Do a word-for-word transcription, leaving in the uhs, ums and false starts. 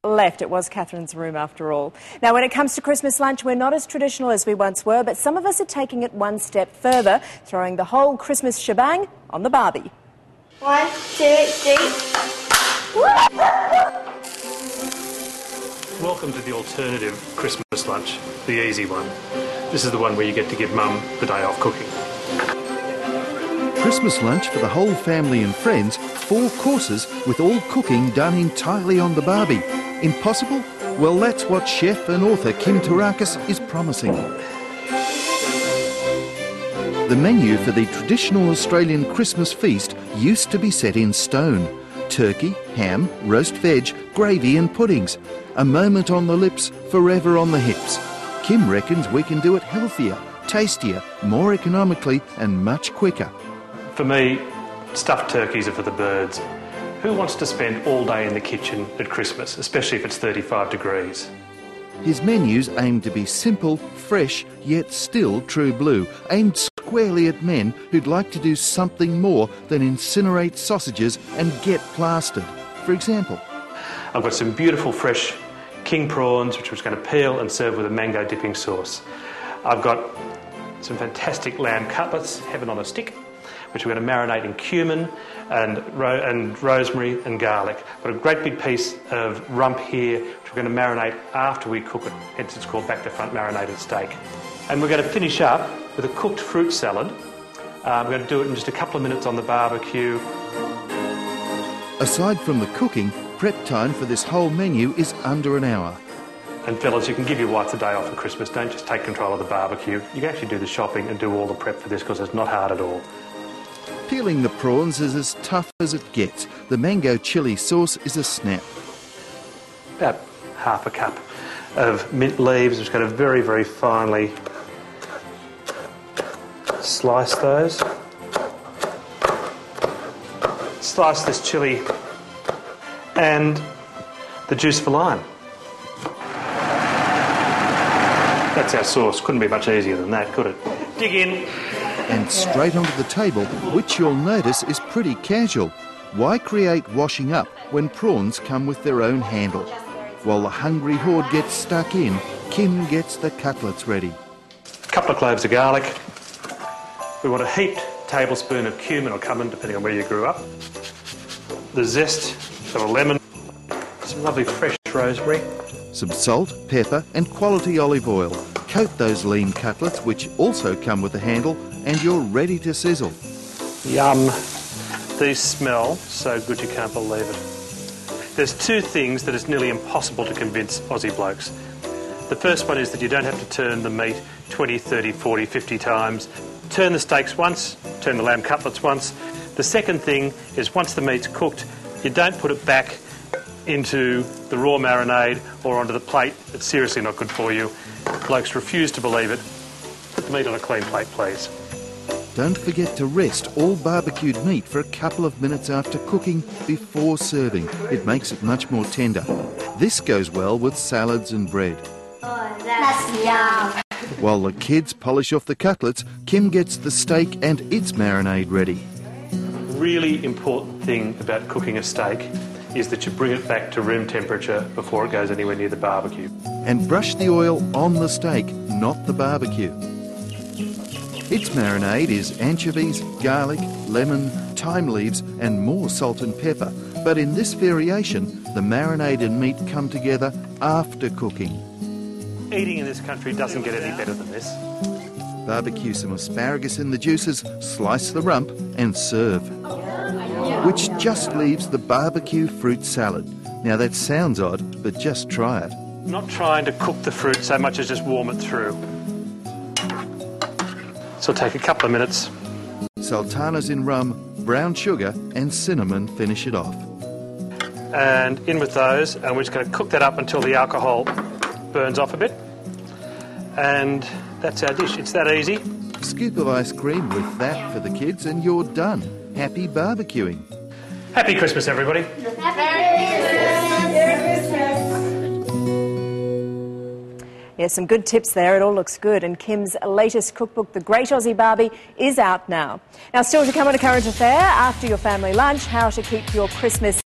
left. It was Catherine's room after all. Now, when it comes to Christmas lunch, we're not as traditional as we once were, but some of us are taking it one step further, throwing the whole Christmas shebang on the barbie. One, two, three. Welcome to the alternative Christmas lunch, the easy one. This is the one where you get to give Mum the day off cooking. Christmas lunch for the whole family and friends, four courses with all cooking done entirely on the barbie. Impossible? Well, that's what chef and author Kim Tarakis is promising. The menu for the traditional Australian Christmas feast used to be set in stone. Turkey, ham, roast veg, gravy and puddings. A moment on the lips, forever on the hips. Kim reckons we can do it healthier, tastier, more economically and much quicker. For me, stuffed turkeys are for the birds. Who wants to spend all day in the kitchen at Christmas, especially if it's thirty-five degrees? His menus aim to be simple, fresh, yet still true blue, aimed squarely at men who'd like to do something more than incinerate sausages and get plastered. For example, I've got some beautiful fresh king prawns, which I was going to peel and serve with a mango dipping sauce. I've got some fantastic lamb cutlets, heaven on a stick, which we're going to marinate in cumin and, ro and rosemary and garlic. Got a great big piece of rump here, which we're going to marinate after we cook it, hence it's called back to front marinated steak. And we're going to finish up with a cooked fruit salad. Uh, we're going to do it in just a couple of minutes on the barbecue. Aside from the cooking, prep time for this whole menu is under an hour. And fellas, you can give your wife a day off for Christmas. Don't just take control of the barbecue. You can actually do the shopping and do all the prep for this because it's not hard at all. Peeling the prawns is as tough as it gets. The mango chilli sauce is a snap. About half a cup of mint leaves. Just going to very, very finely slice those. Slice this chilli and the juice of a lime. That's our sauce. Couldn't be much easier than that, could it? Dig in. And straight onto the table, which you'll notice is pretty casual. Why create washing up when prawns come with their own handle? While the hungry horde gets stuck in, Kim gets the cutlets ready. A couple of cloves of garlic. We want a heaped tablespoon of cumin or cumin, depending on where you grew up. The zest of a lemon. Some lovely fresh rosemary. Some salt, pepper and quality olive oil. Coat those lean cutlets, which also come with a handle, and you're ready to sizzle. Yum. These smell so good you can't believe it. There's two things that it's nearly impossible to convince Aussie blokes. The first one is that you don't have to turn the meat twenty, thirty, forty, fifty times. Turn the steaks once, turn the lamb cutlets once. The second thing is once the meat's cooked, you don't put it back into the raw marinade or onto the plate. It's seriously not good for you. Blokes refuse to believe it. Put the meat on a clean plate, please. Don't forget to rest all barbecued meat for a couple of minutes after cooking before serving. It makes it much more tender. This goes well with salads and bread. Oh, that's yum. While the kids polish off the cutlets, Kim gets the steak and its marinade ready. Really important thing about cooking a steak is that you bring it back to room temperature before it goes anywhere near the barbecue. And brush the oil on the steak, not the barbecue. Its marinade is anchovies, garlic, lemon, thyme leaves and more salt and pepper. But in this variation, the marinade and meat come together after cooking. Eating in this country doesn't get any better than this. Barbecue some asparagus in the juices, slice the rump and serve. Which just leaves the barbecue fruit salad. Now that sounds odd, but just try it. Not trying to cook the fruit so much as just warm it through. So it'll take a couple of minutes. Sultanas in rum, brown sugar and cinnamon finish it off. And in with those, and we're just going to cook that up until the alcohol burns off a bit. And that's our dish. It's that easy. Scoop of ice cream with that for the kids and you're done. Happy barbecuing. Happy Christmas, everybody. Yeah, some good tips there. It all looks good. And Kim's latest cookbook, The Great Aussie Barbie, is out now. Now, still to come on A Current Affair, after your family lunch, how to keep your Christmas